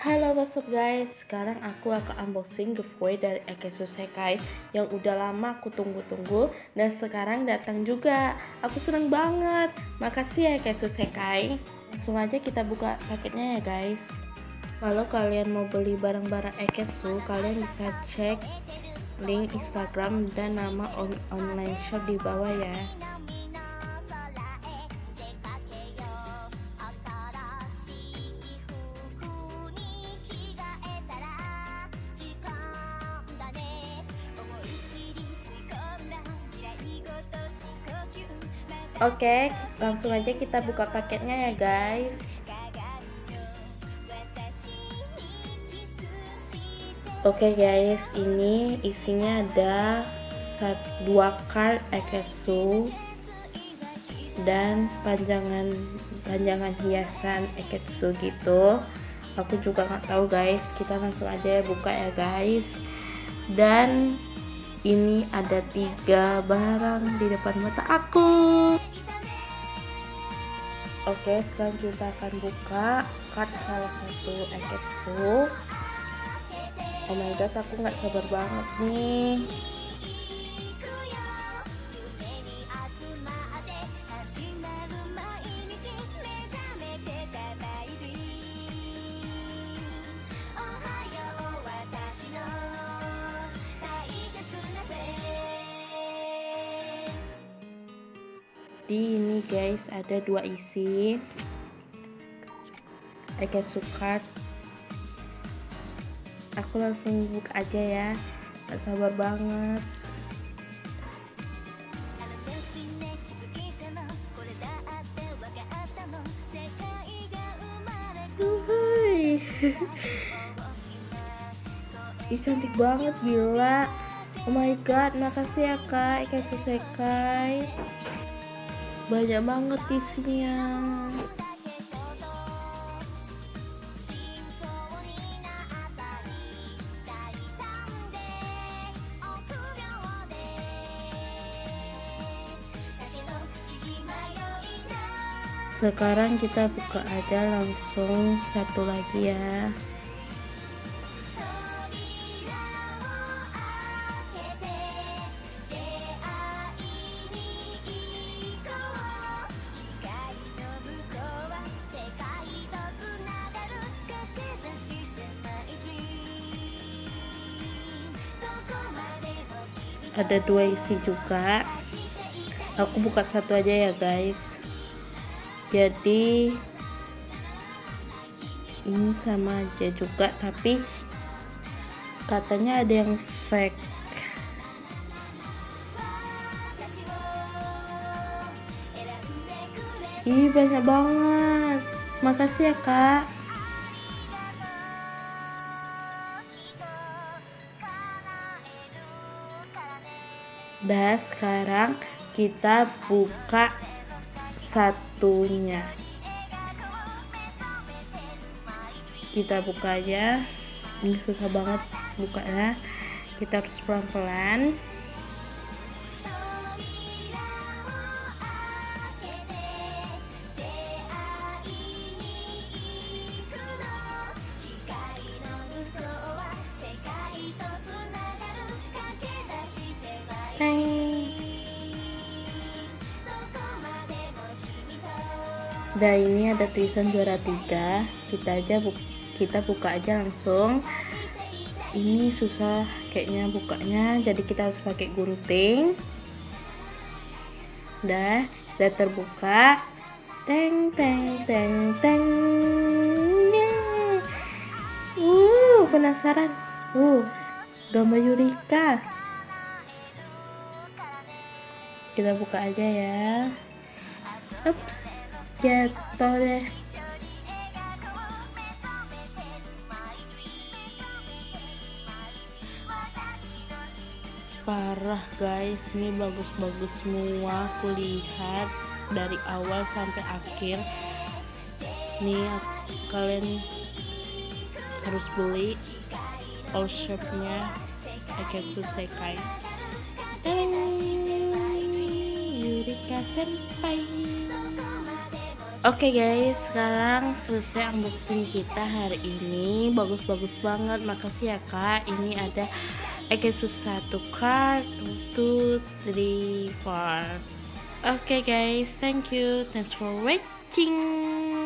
Halo, what's up guys? Sekarang aku akan unboxing giveaway dari Ekesu Sekai yang udah lama aku tunggu-tunggu dan sekarang datang juga. Aku seneng banget. Makasih ya Ekesu Sekai. Langsung aja kita buka paketnya ya guys. Kalau kalian mau beli barang-barang Ekesu, kalian bisa cek link Instagram dan nama online shop di bawah ya. Oke, langsung aja kita buka paketnya ya guys. Oke guys, ini isinya ada 2 card Ekesu dan panjangan hiasan Ekesu gitu. Aku juga nggak tahu guys, kita langsung aja buka ya guys. Dan ini ada 3 barang di depan mata aku. Oke, sekarang kita akan buka card salah satu Ekesu. Oh my god, aku nggak sabar banget nih. Di ini guys ada 2 isi Ekesu card. Aku langsung buka aja ya, gak sabar banget. Ih, cantik banget gila. Oh my god, makasih ya kak Ekesu Sekai. Banyak banget isinya. Sekarang kita buka aja langsung satu lagi ya. Ada 2 isi juga. Aku buka satu aja ya guys. Jadi ini sama aja juga, tapi katanya ada yang fake. Ih, banyak banget. Makasih ya kak. Dan sekarang kita buka satunya. Kita buka aja. Ini susah banget bukanya. Kita harus pelan-pelan. Dan ini ada tulisan juara 3. Kita buka aja langsung. Ini susah kayaknya bukanya, jadi kita harus pakai gunting. Udah terbuka. Teng teng teng teng. Penasaran. Gambar Yurika. Kita buka aja ya. Ups, jatuh deh. Parah guys, ini bagus-bagus semua. Aku lihat dari awal sampai akhir. Nih, kalian harus beli all shopnya Ekesu Sekai. Yurika Senpai. Oke guys, sekarang selesai unboxing kita hari ini. Bagus-bagus banget, makasih ya kak. Ini ada Akesus 1 card, 2, 3, 4. Oke guys, thank you, thanks for watching.